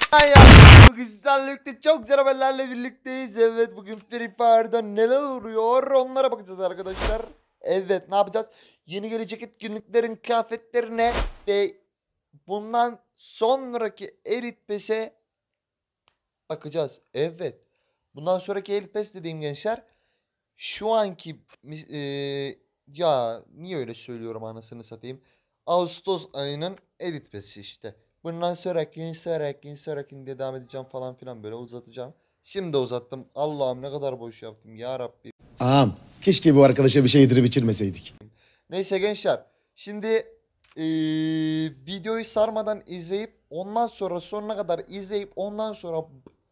Ya bugün sizlerle birlikte çok güzel haberlerle birlikteyiz. Evet, bugün Free Fire'da neler oluyor onlara bakacağız arkadaşlar. Evet, ne yapacağız? Yeni gelecek etkinliklerin kıyafetlerine ve bundan sonraki Elite Pass'e bakacağız. Evet. Bundan sonraki Elite Pass dediğim gençler şu anki ya niye öyle söylüyorum anasını satayım. Ağustos ayının Elite Pass'i işte. Bundan sonraki diye devam edeceğim falan filan böyle uzatacağım. Şimdi uzattım. Allah'ım ne kadar boş yaptım ya Rabbi. Ağam keşke bu arkadaşa bir şey yedirip içirmeseydik. Neyse gençler. Şimdi videoyu sarmadan izleyip ondan sonra sonuna kadar izleyip ondan sonra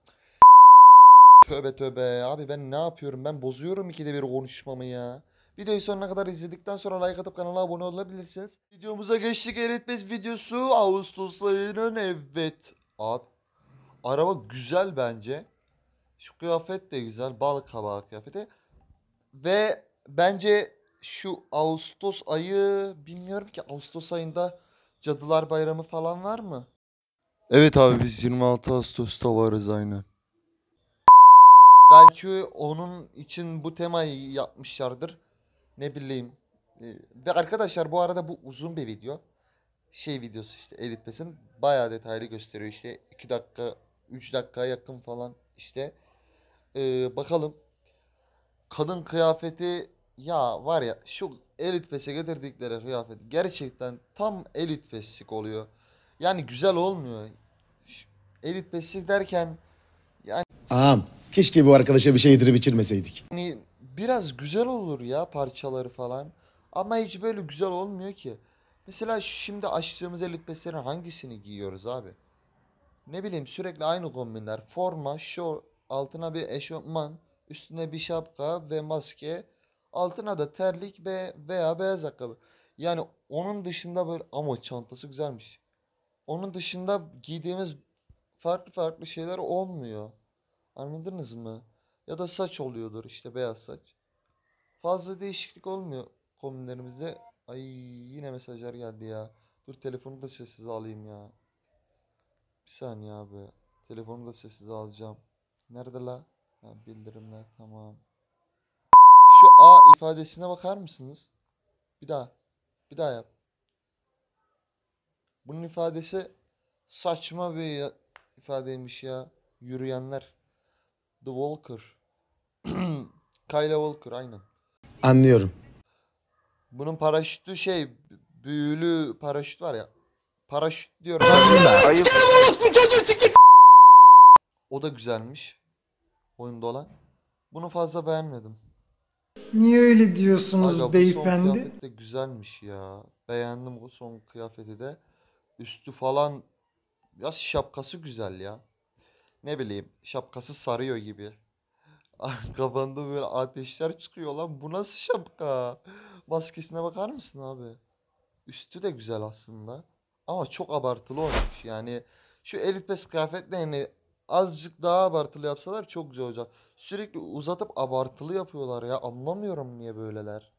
tövbe tövbe abi ben ne yapıyorum, ben bozuyorum ikide bir konuşmamı ya. Videoyu sonuna kadar izledikten sonra like atıp kanala abone olabilirsiniz. Videomuza geçtik. Eritmez videosu Ağustos ayının, evet. Abi araba güzel bence. Şu kıyafet de güzel, bal kabağı kıyafeti. Ve bence şu Ağustos ayı, bilmiyorum ki Ağustos ayında Cadılar Bayramı falan var mı? Evet abi, biz 26 Ağustos'ta varız aynen. Belki onun için bu temayı yapmışlardır. Ne bileyim. Ve arkadaşlar bu arada bu uzun bir video. Şey videosu işte, Elite Pass'in bayağı detaylı gösteriyor işte. 2 dakika 3 dakikaya yakın falan işte. Bakalım. Kadın kıyafeti ya var ya, şu Elite Pass'e getirdikleri kıyafet gerçekten tam Elite Pass'lik oluyor. Yani güzel olmuyor. Elite Pass'lik derken yani Ağam keşke bu arkadaşa bir şey yedirip içirmeseydik. biraz güzel olur ya parçaları falan. Ama hiç böyle güzel olmuyor ki. Mesela şimdi açtığımız Elite Pass'lerin hangisini giyiyoruz abi? Ne bileyim, sürekli aynı kombinler. Forma, şort, altına bir eşofman, üstüne bir şapka ve maske, altına da terlik ve veya beyaz ayakkabı. Yani onun dışında böyle, ama çantası güzelmiş. Onun dışında giydiğimiz farklı farklı şeyler olmuyor. Anladınız mı? Ya da saç oluyordur işte, beyaz saç. Fazla değişiklik olmuyor kombinlerimizde. Ay, yine mesajlar geldi ya. Dur telefonu da sessize alayım ya. Bir saniye abi. Telefonu da sessize alacağım. Nerede la? Ha, bildirimler, tamam. Şu A ifadesine bakar mısınız? Bir daha. Bir daha yap. Bunun ifadesi saçma bir ifadeymiş ya. Yürüyenler. The Walker. Kayla Walker aynen. Anlıyorum. Bunun paraşütü şey, büyülü paraşüt var ya. Paraşüt diyorum. Ayıp. O da güzelmiş. Oyunda olan. Bunu fazla beğenmedim. Niye öyle diyorsunuz Aga bu son beyefendi? kıyafet de güzelmiş ya. Beğendim bu son kıyafeti de. Üstü falan, ya şapkası güzel ya. Ne bileyim, şapkası sarıyor gibi. Kafanda böyle ateşler çıkıyor lan. Bu nasıl şapka? Maskesine bakar mısın abi? Üstü de güzel aslında. Ama çok abartılı olmuş. Yani şu Elite Pass kıyafetlerini azıcık daha abartılı yapsalar çok güzel olacak. Sürekli uzatıp abartılı yapıyorlar ya. Anlamıyorum niye böyleler.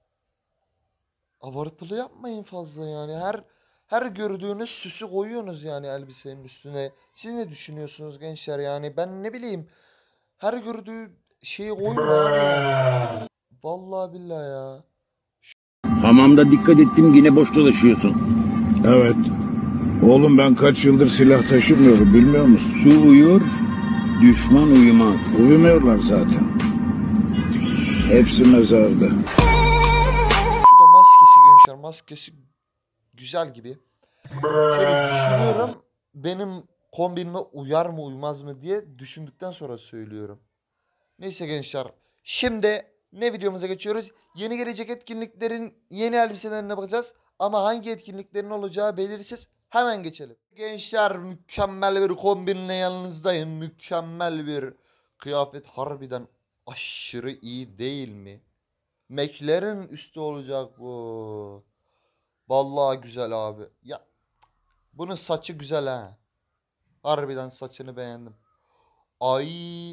Abartılı yapmayın fazla yani. Her gördüğünüz süsü koyuyorsunuz yani elbisenin üstüne. Siz ne düşünüyorsunuz gençler yani? Ben ne bileyim. Her gördüğü şeyi koyma abi yani. Vallahi billahi ya. Hamamda dikkat ettim yine boş dolaşıyorsun. Evet. Oğlum ben kaç yıldır silah taşımıyorum bilmiyor musun? Su uyur, düşman uyumaz. Uyumuyorlar zaten. Hepsi mezarda. Şu da maskesi gençler. Maskesi güzel gibi. Şöyle düşünüyorum. Benim kombinime uyar mı uymaz mı diye düşündükten sonra söylüyorum. Neyse gençler. Şimdi ne videomuza geçiyoruz? Yeni gelecek etkinliklerin yeni elbiselerine bakacağız. Ama hangi etkinliklerin olacağı belirsiz. Hemen geçelim. Gençler, mükemmel bir kombinle yanınızdayım. Mükemmel bir kıyafet, harbiden aşırı iyi değil mi? McLaren üstü olacak bu. Vallahi güzel abi. Ya bunun saçı güzel ha. Harbiden saçını beğendim. Ay,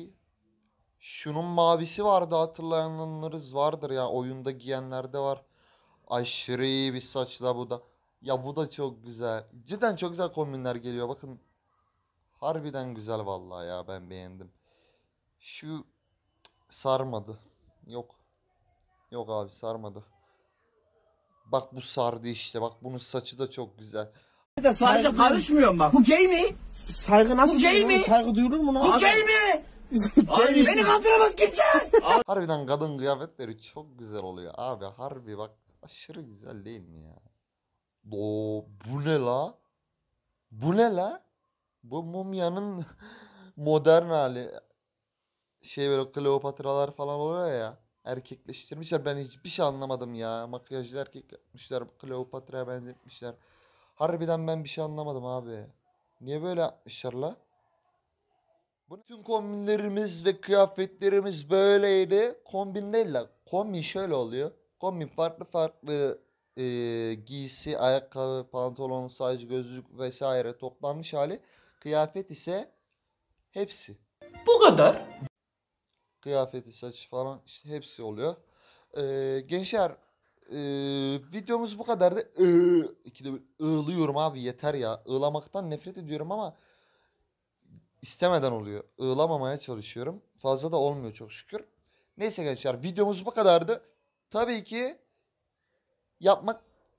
şunun mavisi vardı, hatırlayanlarınız vardır ya. Oyunda giyenler de var. Aşırı iyi bir saçla bu da. Ya bu da çok güzel. Cidden çok güzel kombinler geliyor bakın. Harbiden güzel vallahi ya, ben beğendim. Şu sarmadı. Yok. Yok abi, sarmadı. Bak bu sardı işte. Bak bunun saçı da çok güzel. Saygı karışmıyorum bak. Bu gay mi? Saygı nasıl Bu gay duyulur? mi? Saygı duyulur mu lan? Bu gay mi? Abi beni kandıramaz kimse. Harbiden kadın kıyafetleri çok güzel oluyor. Abi harbi bak, aşırı güzel değil mi ya? Bu ne la? Bu ne la? Bu mumyanın modern hali. Şey, böyle Kleopatralar falan oluyor ya. Erkekleştirmişler. Ben hiçbir şey anlamadım ya. Makyajlı erkek yapmışlar. Kleopatra'ya benzetmişler. Harbiden ben bir şey anlamadım abi. Niye böyle yapmışlar la? Bütün kombinlerimiz ve kıyafetlerimiz böyleydi. Kombin değil la. Kombin şöyle oluyor. Kombin farklı farklı giysi, ayakkabı, pantolon, saç, gözlük vesaire toplanmış hali. Kıyafet ise hepsi. Bu kadar. Kıyafeti, saçı falan işte hepsi oluyor. Gençler, videomuz bu kadardı. İkide bir ığlıyorum abi, yeter ya. Ağlamaktan nefret ediyorum ama istemeden oluyor. Ağlamamaya çalışıyorum. Fazla da olmuyor çok şükür. Neyse gençler, videomuz bu kadardı. Tabii ki yapmak...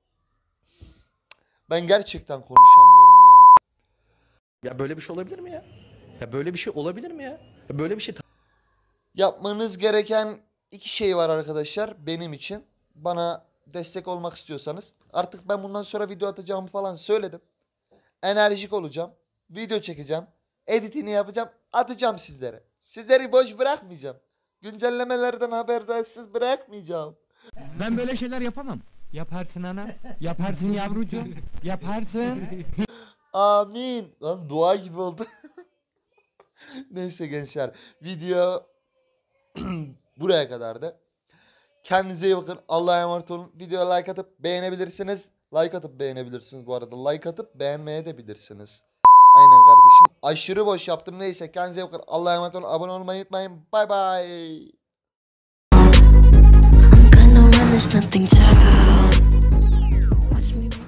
Ben gerçekten konuşamıyorum ya. Ya böyle bir şey olabilir mi ya? Ya böyle bir şey olabilir mi ya? Ya böyle bir şey Yapmanız gereken iki şey var arkadaşlar benim için. Bana destek olmak istiyorsanız. Artık ben bundan sonra video atacağımı falan söyledim. Enerjik olacağım. Video çekeceğim. Editini yapacağım. Atacağım sizlere. Sizleri boş bırakmayacağım. Güncellemelerden haberdarsiz bırakmayacağım. Ben böyle şeyler yapamam. Yaparsın ana. Yaparsın yavrucuğum. Yaparsın. Amin. Lan dua gibi oldu. Neyse gençler. Video buraya kadardı. Kendinize iyi bakın. Allah'a emanet olun. Videoya like atıp beğenebilirsiniz. Like atıp beğenebilirsiniz bu arada. Like atıp beğenmeye de bilirsiniz. Aynen kardeşim. Aşırı boş yaptım. Neyse kendinize iyi bakın. Allah'a emanet olun. Abone olmayı unutmayın. Bye bye. I'm gonna run this nothing child. Watch me.